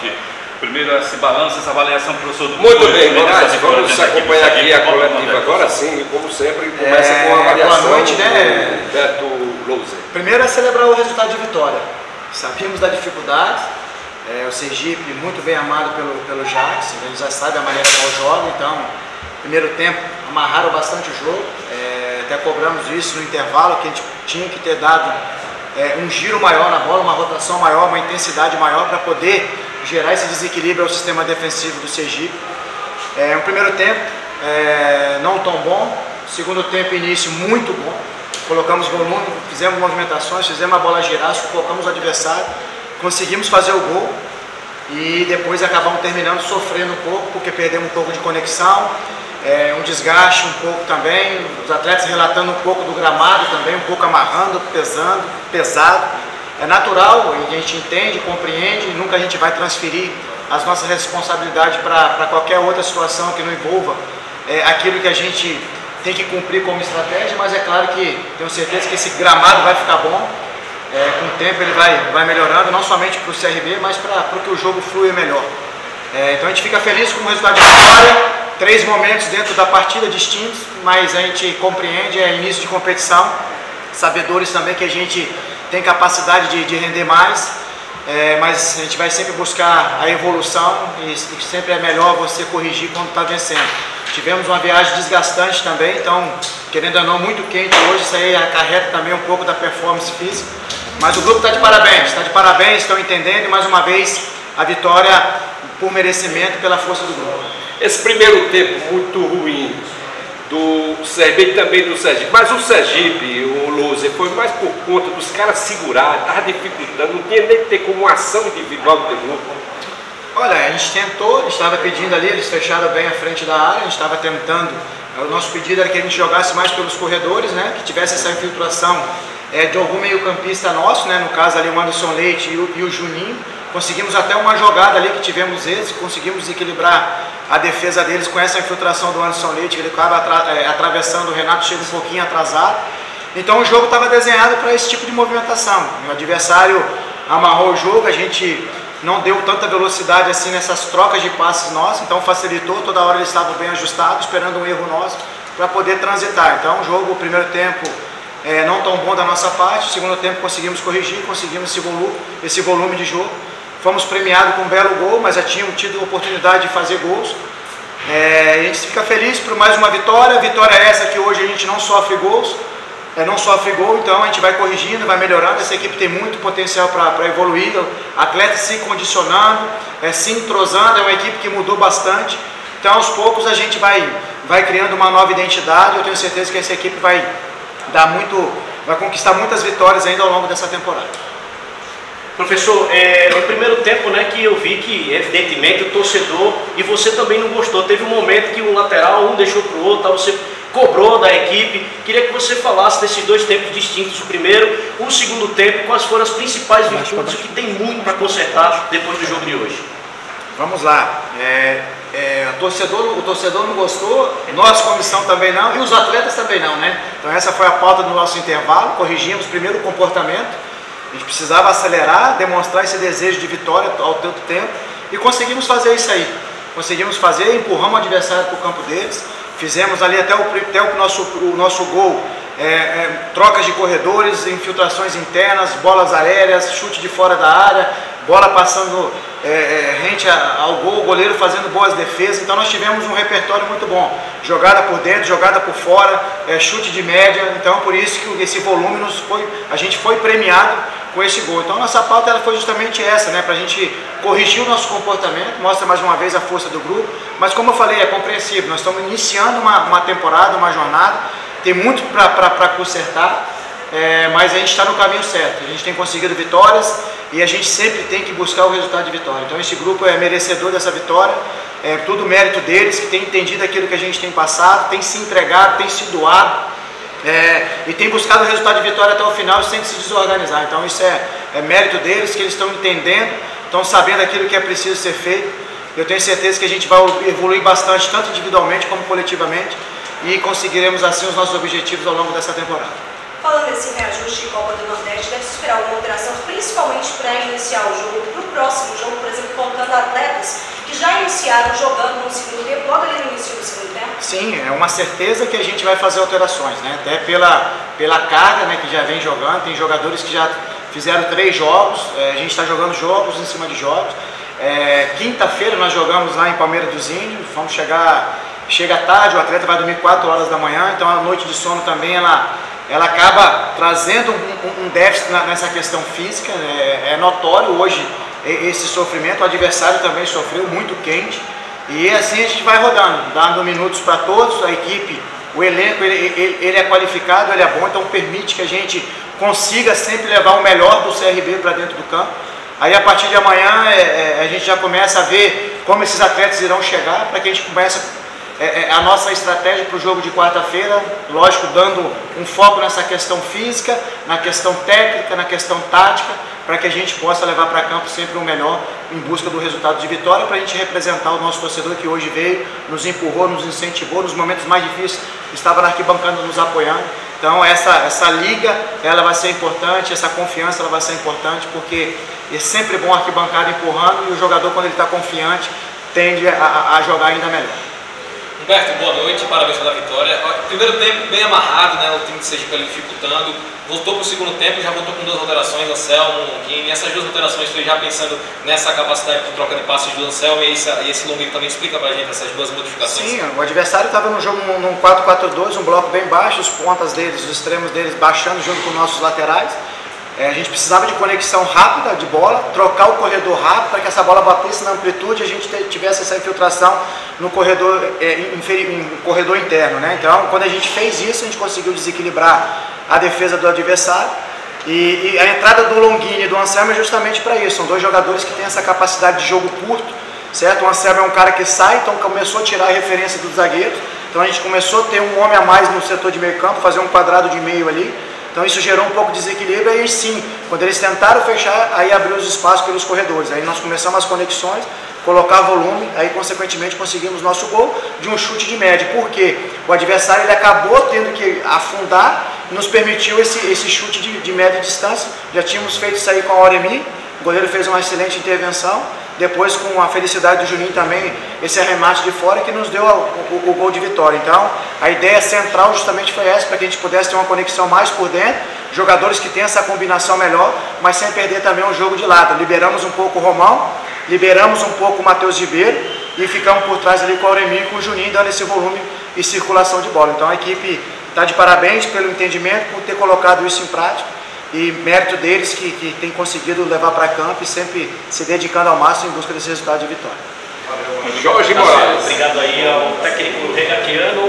que primeiro esse balanço, essa avaliação do professor do Muito bem, Moraes, vamos acompanhar aqui a coletiva agora sim, como sempre, começa com a avaliação. Boa noite, né? Beto Louser. Primeiro é celebrar o resultado de vitória. Sabíamos da dificuldade, o Sergipe muito bem amado pelo Jackson, ele já sabe a maneira como joga, então, primeiro tempo, amarraram bastante o jogo, até cobramos isso no intervalo, que a gente tinha que ter dado um giro maior na bola, uma rotação maior, uma intensidade maior para poder gerar esse desequilíbrio ao sistema defensivo do Sergipe. Um primeiro tempo não tão bom, segundo tempo início muito bom, colocamos volume, fizemos movimentações, fizemos a bola girar, sufocamos o adversário, conseguimos fazer o gol e depois acabamos terminando sofrendo um pouco porque perdemos um pouco de conexão, um desgaste um pouco também, os atletas relatando um pouco do gramado também, um pouco amarrando, pesado. É natural, a gente entende, compreende, e nunca a gente vai transferir as nossas responsabilidades para qualquer outra situação que não envolva aquilo que a gente tem que cumprir como estratégia, mas é claro que tenho certeza que esse gramado vai ficar bom, com o tempo ele vai melhorando, não somente para o CRB, mas para que o jogo flua melhor. Então a gente fica feliz com o resultado de vitória, 3 momentos dentro da partida distintos, mas a gente compreende, é início de competição, sabedores também que a gente tem capacidade de render mais, mas a gente vai sempre buscar a evolução e sempre é melhor você corrigir quando está vencendo. Tivemos uma viagem desgastante também, então, querendo ou não, muito quente hoje, isso aí acarreta também um pouco da performance física, mas o grupo está de parabéns, estão entendendo e mais uma vez a vitória por merecimento pela força do grupo. Esse primeiro tempo muito ruim do CRB e também do Sergipe, mas o Sergipe, o Louser, foi mais por conta dos caras segurarem, estava dificultando, não tinha nem que ter como ação individual do grupo. Olha, a gente tentou, a gente estava pedindo ali, eles fecharam bem a frente da área, a gente estava tentando, o nosso pedido era que a gente jogasse mais pelos corredores, né, que tivesse essa infiltração de algum meio campista nosso, né, no caso ali o Anderson Leite e o Juninho. Conseguimos até uma jogada ali que tivemos eles, conseguimos equilibrar a defesa deles com essa infiltração do Anderson Leite, ele acaba atravessando, o Renato chega um pouquinho atrasado. Então o jogo estava desenhado para esse tipo de movimentação. O adversário amarrou o jogo, a gente não deu tanta velocidade assim nessas trocas de passes nossas, então facilitou, toda hora eles estavam bem ajustados, esperando um erro nosso para poder transitar. Então o jogo, o primeiro tempo não tão bom da nossa parte, o segundo tempo conseguimos corrigir, conseguimos esse volume de jogo. Fomos premiados com um belo gol, mas já tínhamos tido a oportunidade de fazer gols. A gente fica feliz por mais uma vitória. Vitória essa que hoje a gente não sofre gols, então a gente vai corrigindo, vai melhorando. Essa equipe tem muito potencial para evoluir, atletas se condicionando, se entrosando, é uma equipe que mudou bastante. Então aos poucos a gente vai criando uma nova identidade. Eu tenho certeza que essa equipe vai conquistar muitas vitórias ainda ao longo dessa temporada. Professor, no primeiro tempo, né, que eu vi que evidentemente o torcedor e você também não gostou, teve um momento que um lateral, um deixou para o outro, você cobrou da equipe, queria que você falasse desses 2 tempos distintos, o primeiro, o segundo tempo, quais foram as principais virtudes, o que tem muito para consertar depois do jogo de hoje. Vamos lá, o torcedor não gostou, nós, comissão, também não, e os atletas também não, né? Então essa foi a pauta do nosso intervalo, corrigimos primeiro o comportamento. A gente precisava acelerar, demonstrar esse desejo de vitória ao tanto tempo e conseguimos fazer isso aí. Conseguimos fazer, empurramos o adversário para o campo deles, fizemos ali até o nosso gol, trocas de corredores, infiltrações internas, bolas aéreas, chute de fora da área, bola passando rente ao gol, o goleiro fazendo boas defesas. Então nós tivemos um repertório muito bom, jogada por dentro, jogada por fora, chute de média. Então por isso que esse volume a gente foi premiado com esse gol. Então nossa pauta ela foi justamente essa, né, para a gente corrigir o nosso comportamento, mostra mais uma vez a força do grupo, mas como eu falei, é compreensível, nós estamos iniciando uma temporada, uma jornada, tem muito para consertar, mas a gente está no caminho certo, a gente tem conseguido vitórias e a gente sempre tem que buscar o resultado de vitória. Então esse grupo é merecedor dessa vitória, tudo mérito deles, que tem entendido aquilo que a gente tem passado, tem se entregado, tem se doado, e tem buscado o resultado de vitória até o final sem se desorganizar. Então isso é mérito deles, que eles estão entendendo, estão sabendo aquilo que é preciso ser feito. Eu tenho certeza que a gente vai evoluir bastante, tanto individualmente como coletivamente, e conseguiremos assim os nossos objetivos ao longo dessa temporada. Falando nesse reajuste de Copa do Nordeste, deve-se esperar alguma alteração, principalmente para iniciar o jogo, para o próximo jogo, por exemplo, colocando a anunciaram jogando no segundo tempo, logo ali no início do segundo tempo? Sim, é uma certeza que a gente vai fazer alterações, né? Até pela carga, né, que já vem jogando, tem jogadores que já fizeram 3 jogos, a gente está jogando jogos em cima de jogos. Quinta-feira nós jogamos lá em Palmeiras dos Índios, chega tarde, o atleta vai dormir 4 horas da manhã, então a noite de sono também ela acaba trazendo um déficit nessa questão física, né? É notório hoje esse sofrimento, o adversário também sofreu muito quente, e assim a gente vai rodando, dando minutos para todos, a equipe, o elenco, ele é qualificado, ele é bom, então permite que a gente consiga sempre levar o melhor do CRB para dentro do campo. Aí a partir de amanhã a gente já começa a ver como esses atletas irão chegar, para que a gente comece a nossa estratégia para o jogo de quarta-feira, lógico, dando um foco nessa questão física, na questão técnica, na questão tática, para que a gente possa levar para campo sempre o melhor em busca do resultado de vitória, para a gente representar o nosso torcedor que hoje veio, nos empurrou, nos incentivou, nos momentos mais difíceis estava na arquibancada nos apoiando. Então essa liga ela vai ser importante, essa confiança ela vai ser importante, porque é sempre bom a arquibancada empurrando, e o jogador, quando ele está confiante, tende a jogar ainda melhor. Humberto, boa noite, parabéns pela vitória. Primeiro tempo bem amarrado, né? O time de Sergipe ali dificultando. Voltou para o segundo tempo, já voltou com 2 alterações, Anselmo, Longini. Essas 2 alterações, foi já pensando nessa capacidade de troca de passes do Anselmo, e esse Longini também explica para a gente essas 2 modificações. Sim, o adversário estava no jogo num 4-4-2, um bloco bem baixo, os pontas deles, os extremos deles baixando junto com os nossos laterais. A gente precisava de conexão rápida de bola, trocar o corredor rápido para que essa bola batesse na amplitude e a gente tivesse essa infiltração no corredor, corredor interno, né? Então, quando a gente fez isso, a gente conseguiu desequilibrar a defesa do adversário, e a entrada do Longini e do Anselmo é justamente para isso. São 2 jogadores que têm essa capacidade de jogo curto, certo? O Anselmo é um cara que sai, então começou a tirar a referência dos zagueiros, então a gente começou a ter um homem a mais no setor de meio campo, fazer um quadrado de meio ali. Então isso gerou um pouco de desequilíbrio, e aí sim, quando eles tentaram fechar, aí abriu os espaços pelos corredores. Aí nós começamos as conexões, colocar volume, aí consequentemente conseguimos nosso gol de um chute de média. Por quê? O adversário ele acabou tendo que afundar, nos permitiu esse chute de média distância. Já tínhamos feito isso aí com a Auremi, o goleiro fez uma excelente intervenção. Depois, com a felicidade do Juninho também, esse arremate de fora que nos deu o gol de vitória. Então, a ideia central justamente foi essa, para que a gente pudesse ter uma conexão mais por dentro, jogadores que têm essa combinação melhor, mas sem perder também o jogo de lado. Liberamos um pouco o Romão, liberamos um pouco o Matheus Ribeiro, e ficamos por trás ali com o Auremi e com o Juninho, dando esse volume e circulação de bola. Então, a equipe está de parabéns pelo entendimento, por ter colocado isso em prática. E mérito deles que tem conseguido levar para campo e sempre se dedicando ao máximo em busca desse resultado de vitória. Jorge Moraes. Obrigado aí ao técnico regaquiano.